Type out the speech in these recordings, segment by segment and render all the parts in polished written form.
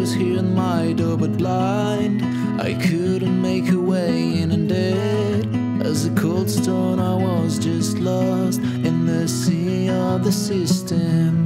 was here at my door, but blind I couldn't make a way in, and dead as a cold stone I was just lost in the sea of the system.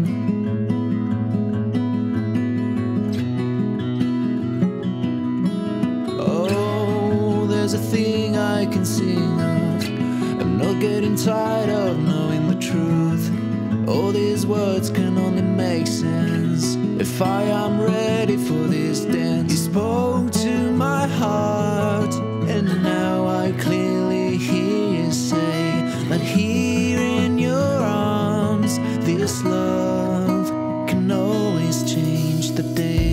Oh, there's a thing I can sing of. I'm not getting tired of knowing the truth. All these words can only make sense if I am ready for this dance. You spoke to my heart, and now I clearly hear you say that here in your arms this love can always change the day.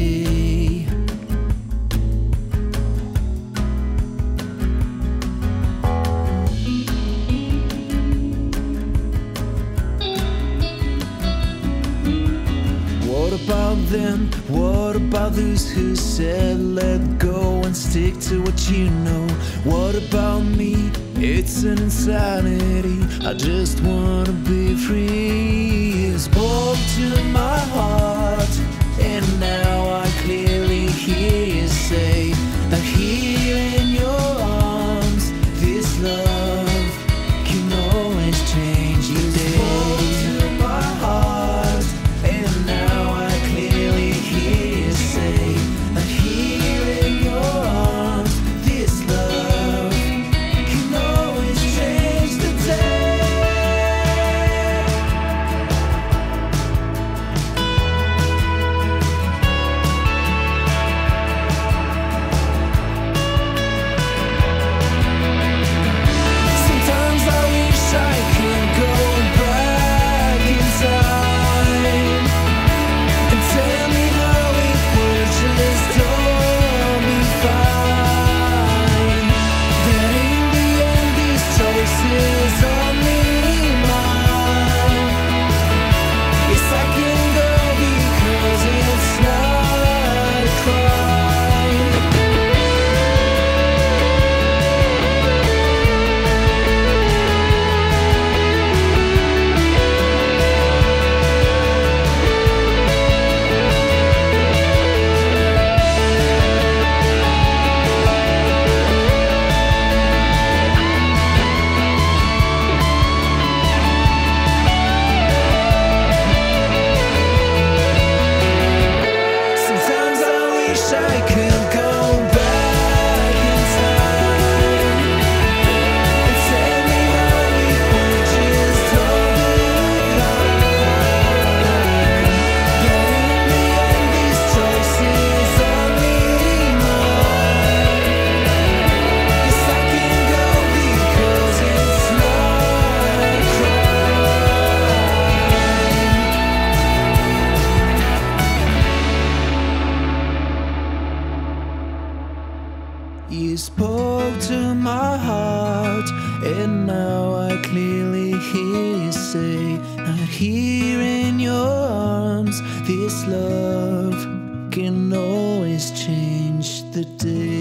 What about them? What about those who said let go and stick to what you know? What about me? It's an insanity. I just wanna be free. You spoke to my heart, and now I clearly hear you say that here in your arms this love can always change the day. You spoke to my heart, and now I clearly hear you say that here in your arms this love can always change the day. Sometimes I wish I could go back in time and tell me how it would just all be fine. That in the end this choice is only mine. Yes, I can go because it's not a crime. Sometimes I wish I could go back in time and tell me how it would just all be fine. But in the end this choice is only mine. Yes, I can go because it's not a crime. You spoke to my heart, and now I clearly hear you say that here in your arms this love can always change the day.